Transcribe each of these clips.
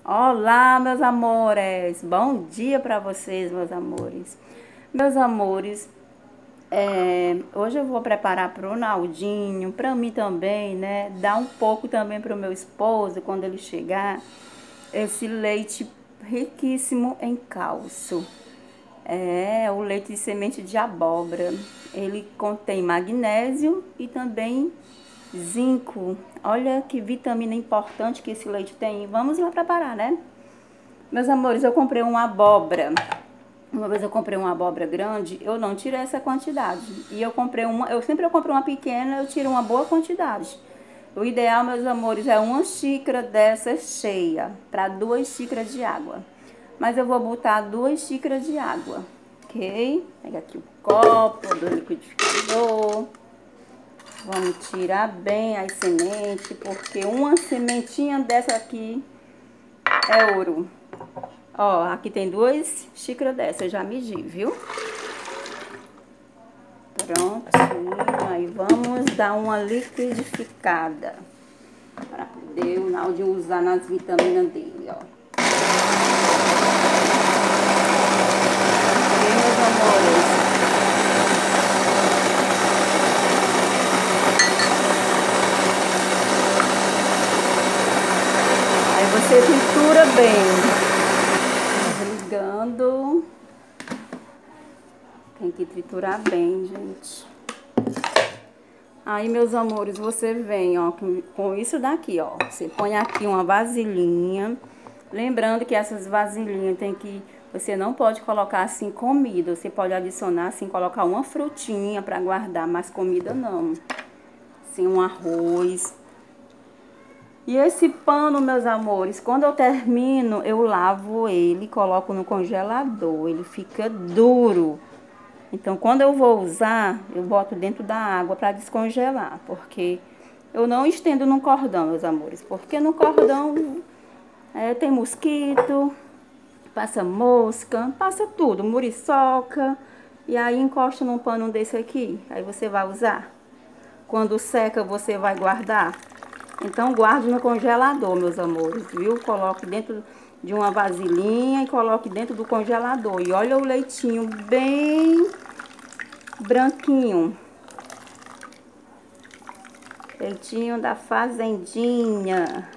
Olá, meus amores! Bom dia para vocês, meus amores. Meus amores, hoje eu vou preparar para o Naldinho, para mim também, né? Dar um pouco também para o meu esposo quando ele chegar. Esse leite riquíssimo em cálcio. É o leite de semente de abóbora. Ele contém magnésio e também zinco. Olha que vitamina importante que esse leite tem. Vamos lá preparar, né? Meus amores, eu comprei uma abóbora. Uma vez eu comprei uma abóbora grande, eu não tirei essa quantidade. E eu comprei uma, eu compro uma pequena, eu tiro uma boa quantidade. O ideal, meus amores, é uma xícara dessa cheia, para 2 xícaras de água. Mas eu vou botar 2 xícaras de água, ok? Pega aqui o copo do liquidificador. Vamos tirar bem as sementes, porque uma sementinha dessa aqui é ouro. Ó, aqui tem 2 xícaras dessa, eu já medi, viu? Prontinho, aí vamos dar uma liquidificada para poder o Naldinho usar nas vitaminas dele, ó. Ok, meus amores? Aí você tritura bem. Desligando. Tem que triturar bem, gente. Aí, meus amores, você vem, ó, com isso daqui, ó. Você põe aqui uma vasilhinha. Lembrando que essas vasilhinhas tem que... Você não pode colocar assim comida. Você pode adicionar assim, colocar uma frutinha pra guardar, mas comida não. Assim, um arroz. E esse pano, meus amores, quando eu termino, eu lavo ele e coloco no congelador. Ele fica duro. Então, quando eu vou usar, eu boto dentro da água para descongelar, porque eu não estendo no cordão, meus amores, porque no cordão tem mosquito, passa mosca, passa tudo, muriçoca, e aí encosta num pano desse aqui, aí você vai usar. Quando seca, você vai guardar. Então, guarde no congelador, meus amores, viu? Coloque dentro de uma vasilhinha e coloque dentro do congelador. E olha o leitinho bem branquinho. Leitinho da fazendinha.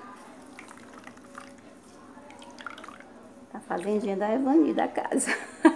Da fazendinha da Evani, da casa.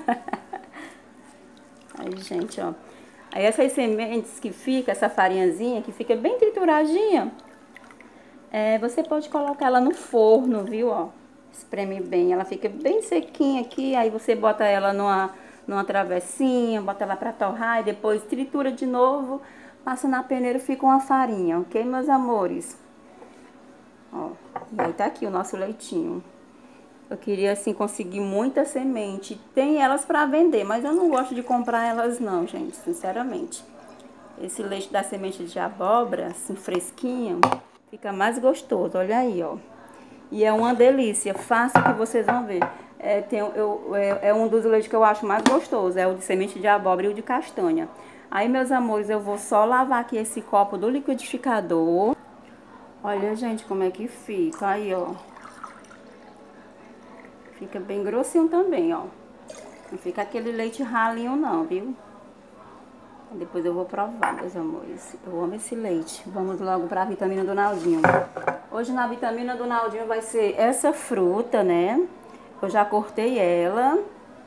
Aí, gente, ó. Aí essas sementes que fica, essa farinhazinha que fica bem trituradinha, você pode colocar ela no forno, viu, ó. Espreme bem, ela fica bem sequinha aqui, aí você bota ela numa travessinha, bota ela pra torrar e depois tritura de novo, passa na peneira e fica uma farinha, ok, meus amores? Ó, e aí tá aqui o nosso leitinho. Eu queria, assim, conseguir muita semente. Tem elas pra vender, mas eu não gosto de comprar elas não, gente, sinceramente. Esse leite da semente de abóbora, assim, fresquinho, fica mais gostoso, olha aí, ó. E é uma delícia, faça que vocês vão ver. É um dos leites que eu acho mais gostoso, é o de semente de abóbora e o de castanha. Aí, meus amores, eu vou só lavar aqui esse copo do liquidificador. Olha, gente, como é que fica, aí, ó. Fica bem grossinho também, ó. Não fica aquele leite ralinho não, viu? Depois eu vou provar, meus amores. Eu amo esse leite. Vamos logo para a vitamina do Naldinho. Hoje na vitamina do Naldinho vai ser essa fruta, né? Eu já cortei ela.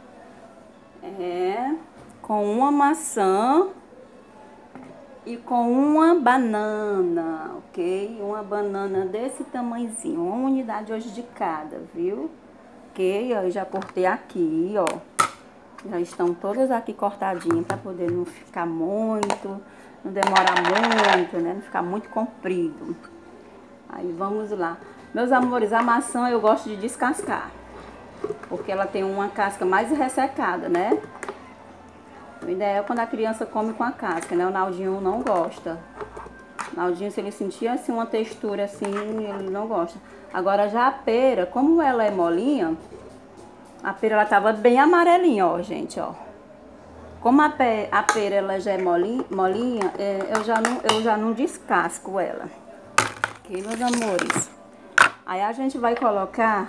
Com uma maçã e com uma banana, ok? Uma banana desse tamanhozinho. Uma unidade hoje de cada, viu? Ok? Eu já cortei aqui, ó. Já estão todas aqui cortadinhas para poder não ficar muito, não demorar muito, né? Não ficar muito comprido. Aí vamos lá. Meus amores, a maçã eu gosto de descascar, porque ela tem uma casca mais ressecada, né? O ideal é quando a criança come com a casca, né? O Naldinho não gosta. O Naldinho, se ele sentir assim uma textura assim, ele não gosta. Agora já a pera, como ela é molinha, a pera ela tava bem amarelinha, ó, gente, ó. Como a pera ela já é molinha, eu já não descasco ela. Ok, meus amores? Aí a gente vai colocar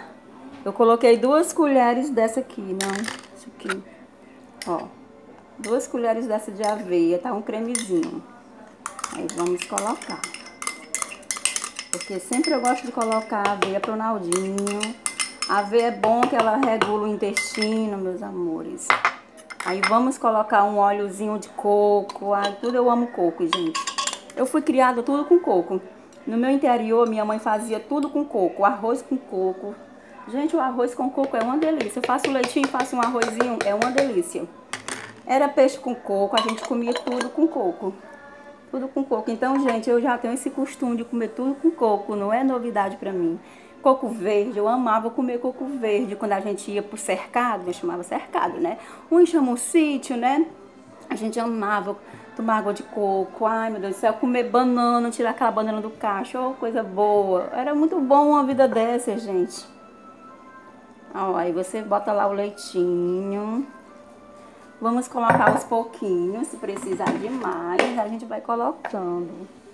Eu coloquei 2 colheres dessa aqui, não, isso aqui, ó. 2 colheres dessa de aveia, tá um cremezinho. Aí vamos colocar. Porque sempre eu gosto de colocar aveia pro Naldinho. A aveia é bom que ela regula o intestino, meus amores. Aí vamos colocar um óleozinho de coco. Ai, tudo eu amo coco, gente. Eu fui criada tudo com coco. No meu interior, minha mãe fazia tudo com coco. Arroz com coco. Gente, o arroz com coco é uma delícia. Eu faço leitinho, faço um arrozinho, é uma delícia. Era peixe com coco, a gente comia tudo com coco. Tudo com coco. Então, gente, eu já tenho esse costume de comer tudo com coco. Não é novidade pra mim. Coco verde, eu amava comer coco verde. Quando a gente ia pro cercado, a gente chamava cercado, né? Um chama um sítio, né? A gente amava tomar água de coco. Ai, meu Deus do céu, comer banana, tirar aquela banana do cacho. Oh, coisa boa. Era muito bom uma vida dessa, gente. Ó, aí você bota lá o leitinho. Vamos colocar aos pouquinhos. Se precisar de mais, a gente vai colocando.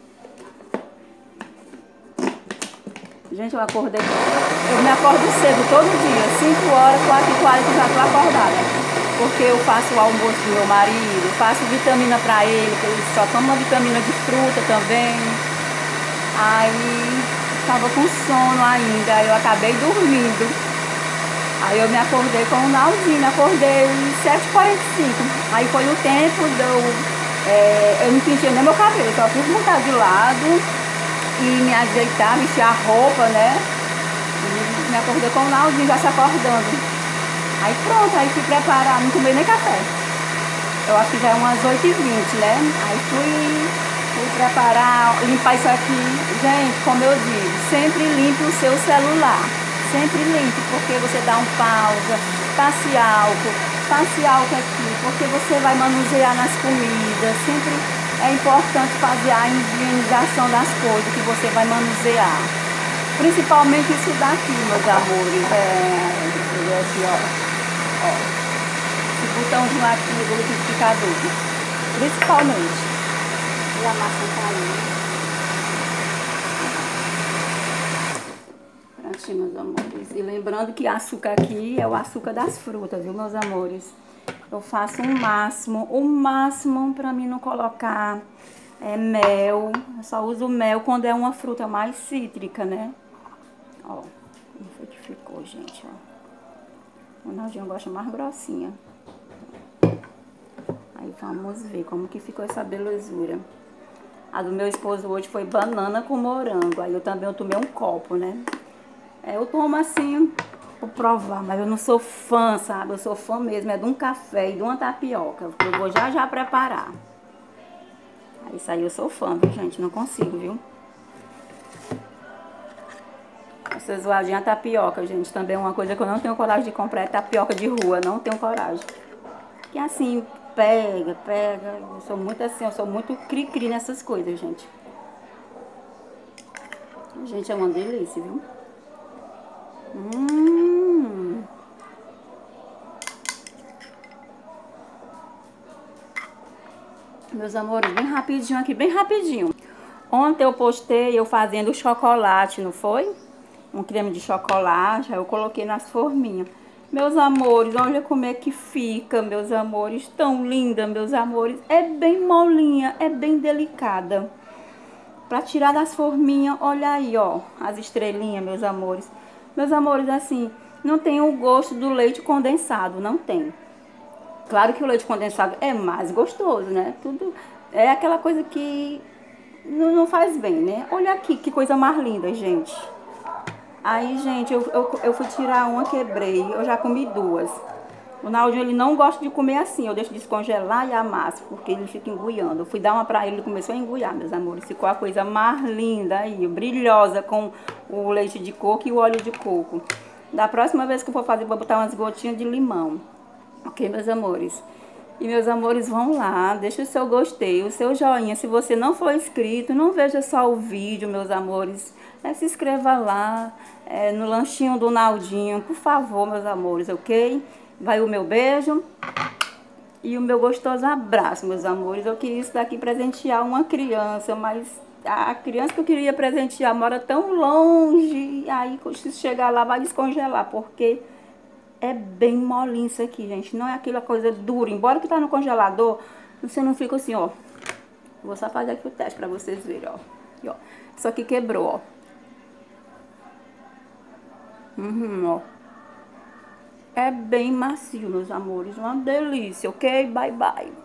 Gente, eu me acordo cedo todo dia, 5 horas, 4h40 já tô acordada. Porque eu faço o almoço do meu marido, faço vitamina pra ele, que ele só toma vitamina de fruta também. Aí, tava com sono ainda, aí eu acabei dormindo. Aí eu me acordei com o Naldinho, me acordei 7h45. Aí foi o tempo de eu não penteei nem meu cabelo, só fui botar de lado e me ajeitar, vestir a roupa, né? E me acordei com o Naldinho já se acordando. Aí pronto, aí fui preparar, não tomei nem café. Eu acho que já é umas 8h20, né? Aí fui preparar, limpar isso aqui. Gente, como eu digo, sempre limpe o seu celular. Sempre limpe, porque você dá um pausa, passe álcool aqui, porque você vai manusear nas comidas. Sempre é importante fazer a higienização das coisas que você vai manusear. Principalmente isso daqui, meus amores. Aqui, ó. Esse botãozinho aqui do liquidificador. Principalmente. E a massa caindo. Prontinho, meus amores. E lembrando que açúcar aqui é o açúcar das frutas, viu, meus amores? Eu faço o máximo pra mim não colocar mel. Eu só uso mel quando é uma fruta mais cítrica, né? Ó, como foi que ficou, gente, ó. O Naldinho gosta mais grossinha. Aí vamos ver como que ficou essa belezura. A do meu esposo hoje foi banana com morango. Aí eu também tomei um copo, né? Eu tomo assim, por provar, mas eu não sou fã, sabe? Eu sou fã mesmo, é de um café e de uma tapioca. Eu vou já preparar. Aí isso aí eu sou fã, viu, gente? Não consigo, viu? Essa zoadinha tapioca, gente, também é uma coisa que eu não tenho coragem de comprar, é tapioca de rua, não tenho coragem. Que assim, pega. Eu sou muito assim, eu sou muito cri-cri nessas coisas, gente. Gente, é uma delícia, viu? Meus amores, bem rapidinho aqui, bem rapidinho. Ontem eu postei eu fazendo chocolate, não foi? Um creme de chocolate, aí eu coloquei nas forminhas. Meus amores, olha como é que fica, meus amores. Tão linda, meus amores. É bem molinha, é bem delicada. Pra tirar das forminhas, olha aí, ó, as estrelinhas, meus amores. Meus amores, assim, não tem o gosto do leite condensado, não tem. Claro que o leite condensado é mais gostoso, né? Tudo é aquela coisa que não faz bem, né? Olha aqui, que coisa mais linda, gente. Aí, gente, eu fui tirar uma, quebrei. Eu já comi 2. O Naldinho, ele não gosta de comer assim. Eu deixo descongelar e amasso, porque ele fica enguiando. Eu fui dar uma pra ele, ele começou a enguiar, meus amores. Ficou a coisa mais linda aí, brilhosa, com o leite de coco e o óleo de coco. Da próxima vez que eu for fazer, vou botar umas gotinhas de limão. Ok, meus amores? E meus amores, vão lá, deixa o seu gostei, o seu joinha. Se você não for inscrito, não veja só o vídeo, meus amores. Se inscreva lá, no lanchinho do Naldinho, por favor, meus amores, ok? Vai o meu beijo e o meu gostoso abraço, meus amores. Eu queria isso daqui presentear uma criança, mas a criança que eu queria presentear mora tão longe, e aí se chegar lá vai descongelar, porque é bem molinho isso aqui, gente. Não é aquela coisa dura. Embora que tá no congelador, você não fica assim, ó. Vou só fazer aqui o teste pra vocês verem, ó. Aqui, ó. Isso aqui quebrou, ó. Ó. É bem macio, meus amores. Uma delícia, ok? Bye, bye.